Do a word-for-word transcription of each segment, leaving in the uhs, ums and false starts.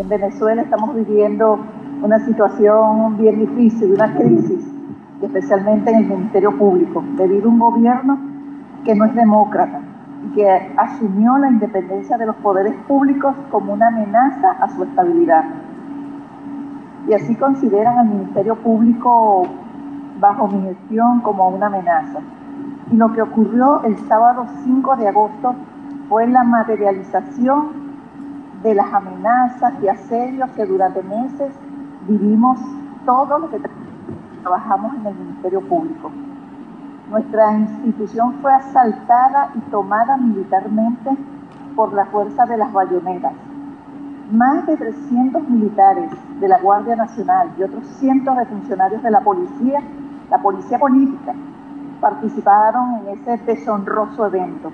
En Venezuela estamos viviendo una situación bien difícil, una crisis, especialmente en el Ministerio Público, debido a un gobierno que no es demócrata y que asumió la independencia de los poderes públicos como una amenaza a su estabilidad. Y así consideran al Ministerio Público bajo mi gestión como una amenaza. Y lo que ocurrió el sábado cinco de agosto fue la materialización de las amenazas y asedios que durante meses vivimos todos los que trabajamos en el Ministerio Público. Nuestra institución fue asaltada y tomada militarmente por la fuerza de las bayonetas. Más de trescientos militares de la Guardia Nacional y otros cientos de funcionarios de la policía, la policía política, participaron en ese deshonroso evento.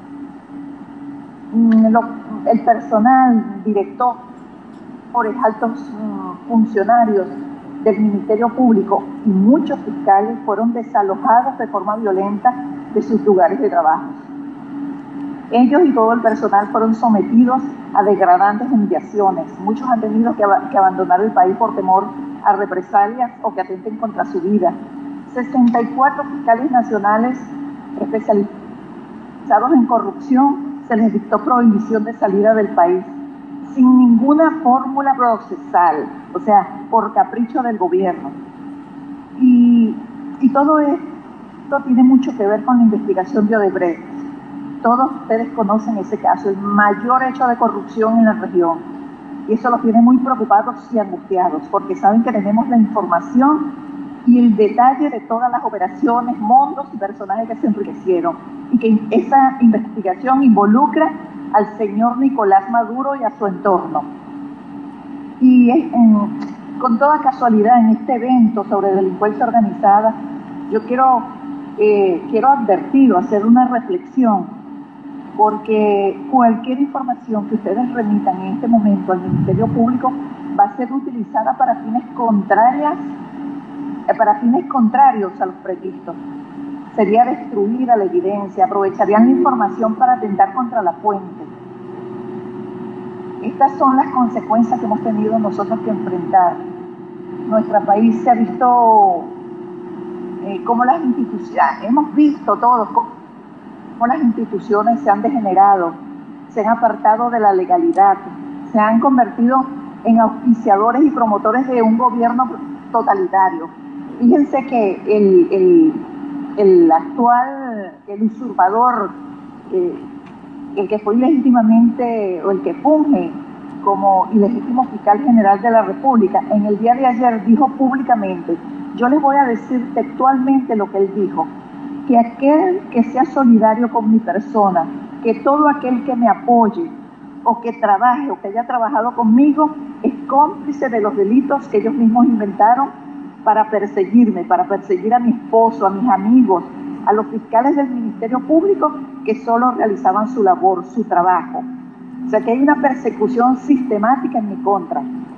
El personal, directores, altos funcionarios del Ministerio Público y muchos fiscales fueron desalojados de forma violenta de sus lugares de trabajo. Ellos y todo el personal fueron sometidos a degradantes humillaciones. Muchos han tenido que, ab que abandonar el país por temor a represalias o que atenten contra su vida. sesenta y cuatro fiscales nacionales especializados en corrupción se les dictó prohibición de salida del país, sin ninguna fórmula procesal, o sea, por capricho del gobierno. Y, y todo esto tiene mucho que ver con la investigación de Odebrecht. Todos ustedes conocen ese caso, el mayor hecho de corrupción en la región. Y eso los tiene muy preocupados y angustiados, porque saben que tenemos la información y el detalle de todas las operaciones, montos y personajes que se enriquecieron, y que esa investigación involucra al señor Nicolás Maduro y a su entorno. Y en, con toda casualidad, en este evento sobre delincuencia organizada, yo quiero, eh, quiero advertir o hacer una reflexión, porque cualquier información que ustedes remitan en este momento al Ministerio Público va a ser utilizada para fines contrarias para fines contrarios a los previstos. Sería destruida la evidencia, aprovecharían la información para atentar contra la fuente. Estas son las consecuencias que hemos tenido nosotros que enfrentar. Nuestro país se ha visto eh, como las instituciones, hemos visto todos cómo las instituciones se han degenerado, se han apartado de la legalidad, se han convertido en auspiciadores y promotores de un gobierno totalitario. Fíjense que el, el, el actual, el usurpador, eh, el que fue ilegítimamente, o el que funge como ilegítimo fiscal general de la República, en el día de ayer dijo públicamente, yo les voy a decir textualmente lo que él dijo, que aquel que sea solidario con mi persona, que todo aquel que me apoye, o que trabaje, o que haya trabajado conmigo, es cómplice de los delitos que ellos mismos inventaron para perseguirme, para perseguir a mi esposo, a mis amigos, a los fiscales del Ministerio Público que solo realizaban su labor, su trabajo. O sea que hay una persecución sistemática en mi contra.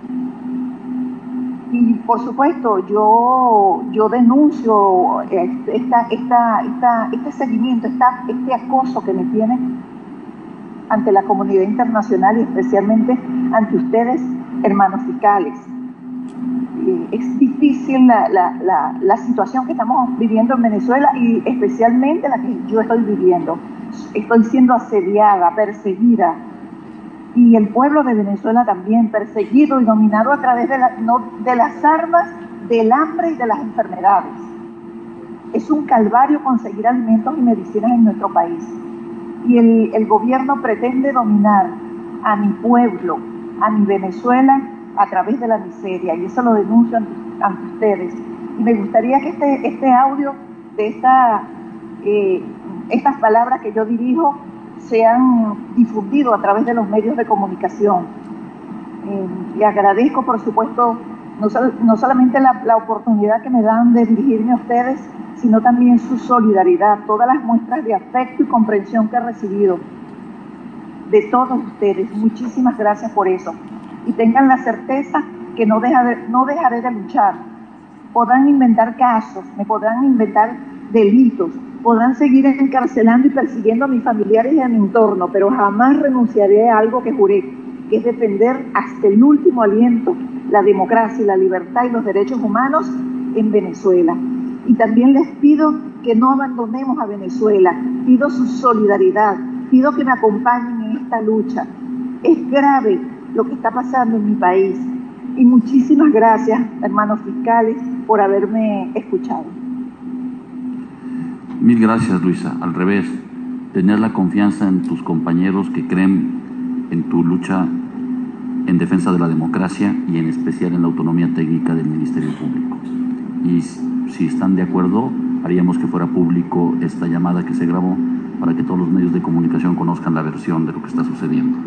Y por supuesto, yo, yo denuncio esta, esta, esta, este seguimiento, esta, este acoso que me tienen ante la comunidad internacional y especialmente ante ustedes, hermanos fiscales. Es difícil la, la, la, la situación que estamos viviendo en Venezuela y especialmente la que yo estoy viviendo. Estoy siendo asediada, perseguida, y el pueblo de Venezuela también perseguido y dominado a través de, la, no, de las armas, del hambre y de las enfermedades. Es un calvario conseguir alimentos y medicinas en nuestro país. Y el, el gobierno pretende dominar a mi pueblo, a mi Venezuela, a través de la miseria, y eso lo denuncio ante, ante ustedes. Y me gustaría que este, este audio de esta, eh, estas palabras que yo dirijo sean difundidos a través de los medios de comunicación. Eh, y agradezco, por supuesto, no, no solamente la, la oportunidad que me dan de dirigirme a ustedes, sino también su solidaridad, todas las muestras de afecto y comprensión que he recibido de todos ustedes. Muchísimas gracias por eso. Y tengan la certeza que no, deja de, no dejaré de luchar. Podrán inventar casos, me podrán inventar delitos, podrán seguir encarcelando y persiguiendo a mis familiares y a mi entorno, pero jamás renunciaré a algo que juré, que es defender hasta el último aliento la democracia, la libertad y los derechos humanos en Venezuela. Y también les pido que no abandonemos a Venezuela, pido su solidaridad, pido que me acompañen en esta lucha. Es grave lo que está pasando en mi país. Y muchísimas gracias, hermanos fiscales, por haberme escuchado. Mil gracias, Luisa. Al revés, tener la confianza en tus compañeros que creen en tu lucha en defensa de la democracia y en especial en la autonomía técnica del Ministerio Público. Y si están de acuerdo, haríamos que fuera público esta llamada que se grabó para que todos los medios de comunicación conozcan la versión de lo que está sucediendo.